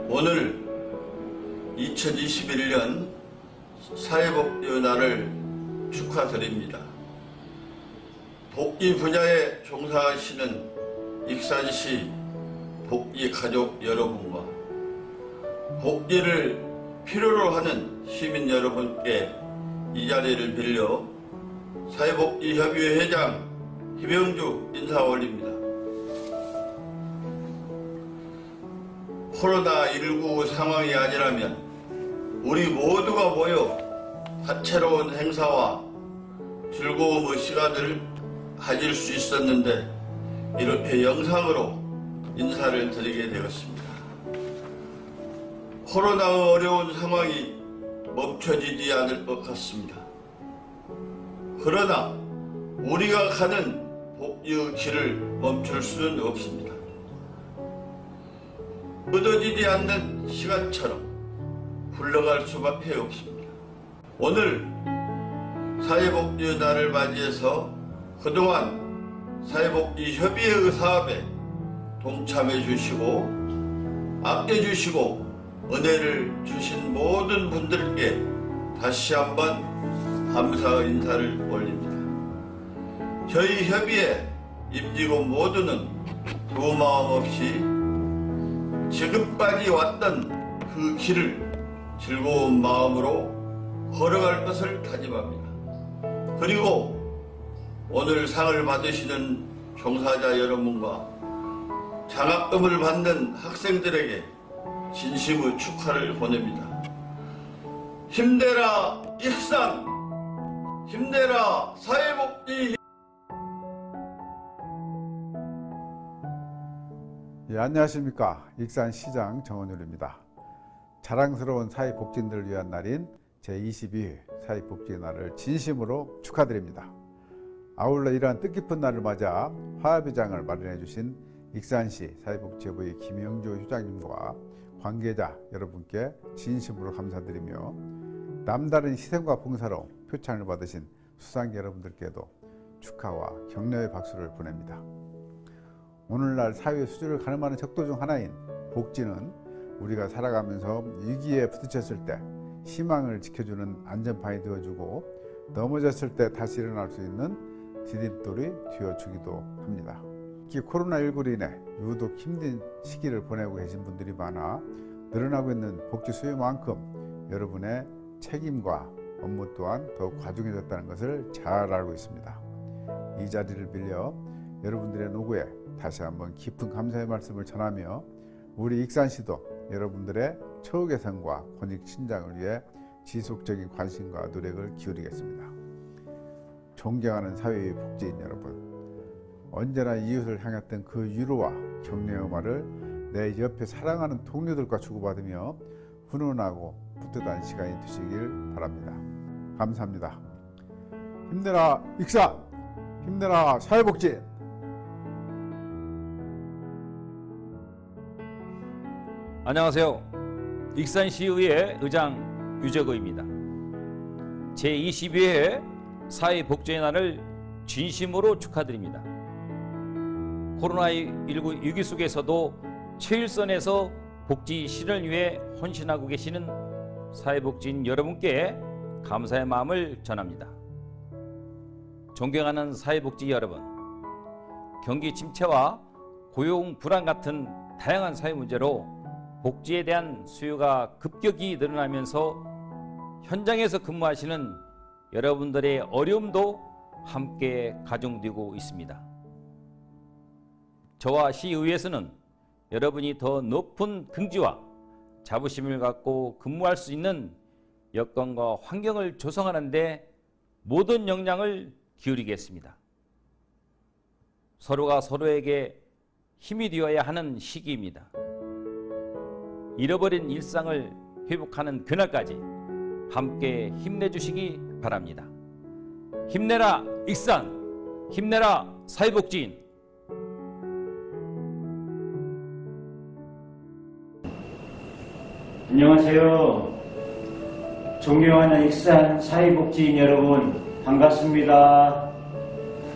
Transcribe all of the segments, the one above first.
오늘 2021년 사회복지날을 축하드립니다. 복지 분야에 종사하시는 익산시 복지가족 여러분과 복지를 필요로 하는 시민 여러분께 이 자리를 빌려 사회복지협의회 회장 김영주 인사 올립니다. 코로나19 상황이 아니라면 우리 모두가 모여 다채로운 행사와 즐거움의 시간을 가질 수 있었는데 이렇게 영상으로 인사를 드리게 되었습니다. 코로나의 어려운 상황이 멈춰지지 않을 것 같습니다. 그러나 우리가 가는 복지의 길을 멈출 수는 없습니다. 끊어지지 않는 시간처럼 흘러갈 수밖에 없습니다. 오늘 사회복지날을 맞이해서 그동안 사회복지협의회의 사업에 동참해 주시고 아껴주시고 은혜를 주신 모든 분들께 다시 한번 감사 인사를 올립니다. 저희 협의회 임직원 모두는 두 마음 없이 지금까지 왔던 그 길을 즐거운 마음으로 걸어갈 것을 다짐합니다. 그리고 오늘 상을 받으시는 종사자 여러분과 장학금을 받는 학생들에게 진심의 축하를 보냅니다. 힘내라 익산! 힘내라 사회복지! 예, 안녕하십니까. 익산시장 정원율입니다. 자랑스러운 사회복지인들을 위한 날인 제22회 사회복지날을 진심으로 축하드립니다. 아울러 이러한 뜻깊은 날을 맞아 화합의장을 마련해 주신 익산시 사회복지협의회 김영주 회장님과 관계자 여러분께 진심으로 감사드리며 남다른 희생과 봉사로 표창을 받으신 수상자 여러분들께도 축하와 격려의 박수를 보냅니다. 오늘날 사회 수준을 가늠하는 척도 중 하나인 복지는 우리가 살아가면서 위기에 부딪혔을 때 희망을 지켜주는 안전판이 되어주고 넘어졌을 때 다시 일어날 수 있는 디딤돌이 되어주기도 합니다. 특히 코로나19로 인해 유독 힘든 시기를 보내고 계신 분들이 많아 늘어나고 있는 복지 수요만큼 여러분의 책임과 업무 또한 더욱 과중해졌다는 것을 잘 알고 있습니다. 이 자리를 빌려 여러분들의 노고에 다시 한번 깊은 감사의 말씀을 전하며 우리 익산시도 여러분들의 처우 개선과 권익 신장을 위해 지속적인 관심과 노력을 기울이겠습니다. 존경하는 사회의 복지인 여러분, 언제나 이웃을 향했던 그 위로와 격려의 말을 내 옆에 사랑하는 동료들과 주고받으며 훈훈하고 뿌듯한 시간이 되시길 바랍니다. 감사합니다. 힘내라 익산! 힘내라 사회복지! 안녕하세요. 익산시의회 의장 유재거입니다. 제22회 사회복지의 날을 진심으로 축하드립니다. 코로나19 위기 속에서도 최일선에서 복지 실현을 위해 헌신하고 계시는 사회복지인 여러분께 감사의 마음을 전합니다. 존경하는 사회복지 여러분, 경기 침체와 고용 불안 같은 다양한 사회 문제로 복지에 대한 수요가 급격히 늘어나면서 현장에서 근무하시는 여러분들의 어려움도 함께 가중되고 있습니다. 저와 시의회에서는 여러분이 더 높은 긍지와 자부심을 갖고 근무할 수 있는 여건과 환경을 조성하는 데 모든 역량을 기울이겠습니다. 서로가 서로에게 힘이 되어야 하는 시기입니다. 잃어버린 일상을 회복하는 그날까지 함께 힘내주시기 바랍니다. 힘내라 익산! 힘내라 사회복지인! 안녕하세요. 존경하는 익산 사회복지인 여러분, 반갑습니다.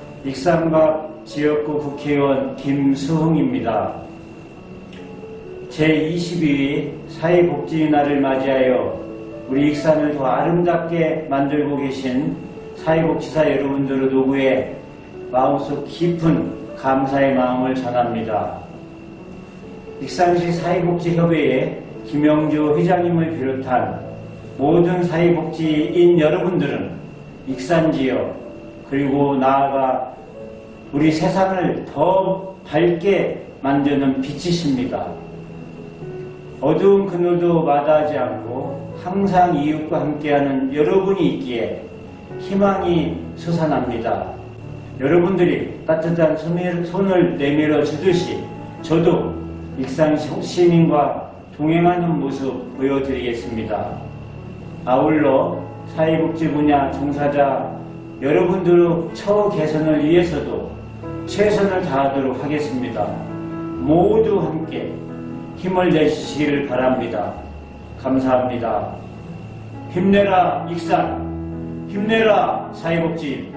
익산갑 지역구 국회의원 김수흥입니다. 제22회 사회복지날을 맞이하여 우리 익산을 더 아름답게 만들고 계신 사회복지사 여러분들의 도구에 마음속 깊은 감사의 마음을 전합니다. 익산시 사회복지협의회 김영주 회장님을 비롯한 모든 사회복지인 여러분들은 익산 지역 그리고 나아가 우리 세상을 더 밝게 만드는 빛이십니다. 어두운 그늘도 마다하지 않고 항상 이웃과 함께하는 여러분이 있기에 희망이 솟아납니다. 여러분들이 따뜻한 손을 내밀어 주듯이 저도 익산 시민과 동행하는 모습 보여드리겠습니다. 아울러 사회복지 분야 종사자 여러분들의 처우 개선을 위해서도 최선을 다하도록 하겠습니다. 모두 함께 힘을 내주시기를 바랍니다. 감사합니다. 힘내라 익산, 힘내라 사회복지.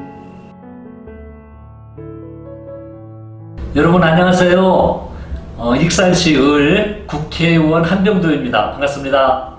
여러분 안녕하세요. 익산시 을 국회의원 한병도입니다. 반갑습니다.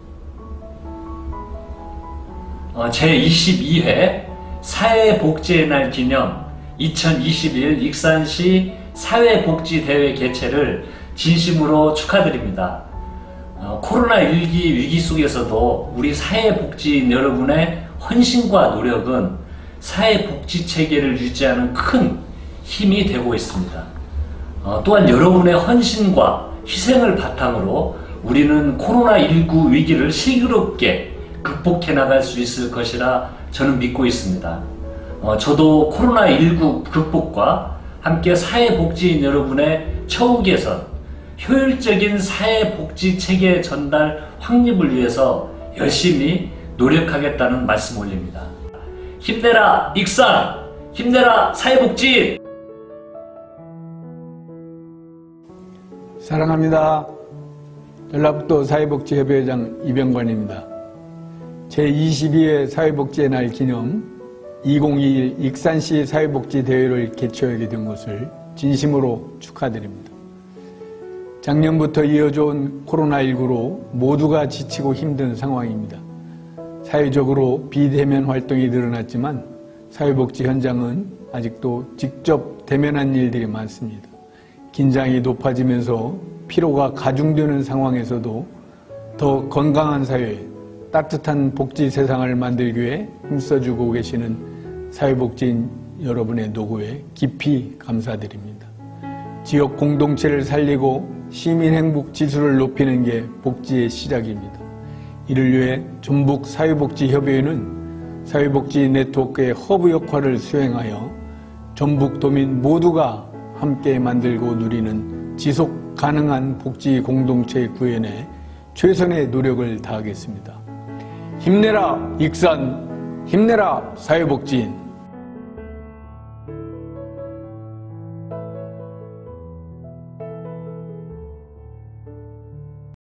제22회 사회복지의 날 기념 2021 익산시 사회복지대회 개최를 진심으로 축하드립니다. 코로나19 위기 속에서도 우리 사회복지인 여러분의 헌신과 노력은 사회복지체계를 유지하는 큰 힘이 되고 있습니다. 또한 여러분의 헌신과 희생을 바탕으로 우리는 코로나19 위기를 슬기롭게 극복해 나갈 수 있을 것이라 저는 믿고 있습니다. 저도 코로나19 극복과 함께 사회복지인 여러분의 처우 개선, 효율적인 사회복지 체계 전달 확립을 위해서 열심히 노력하겠다는 말씀 올립니다. 힘내라 익산! 힘내라 사회복지! 사랑합니다. 전라북도 사회복지협의회장 이병관입니다. 제22회 사회복지의 날 기념 2021 익산시 사회복지대회를 개최하게 된 것을 진심으로 축하드립니다. 작년부터 이어져온 코로나19로 모두가 지치고 힘든 상황입니다. 사회적으로 비대면 활동이 늘어났지만 사회복지 현장은 아직도 직접 대면한 일들이 많습니다. 긴장이 높아지면서 피로가 가중되는 상황에서도 더 건강한 사회, 따뜻한 복지 세상을 만들기 위해 힘써주고 계시는 사회복지인 여러분의 노고에 깊이 감사드립니다. 지역 공동체를 살리고 시민 행복 지수를 높이는 게 복지의 시작입니다. 이를 위해 전북 사회복지협의회는 사회복지 네트워크의 허브 역할을 수행하여 전북도민 모두가 함께 만들고 누리는 지속 가능한 복지 공동체 구현에 최선의 노력을 다하겠습니다. 힘내라 익산, 힘내라 사회복지인.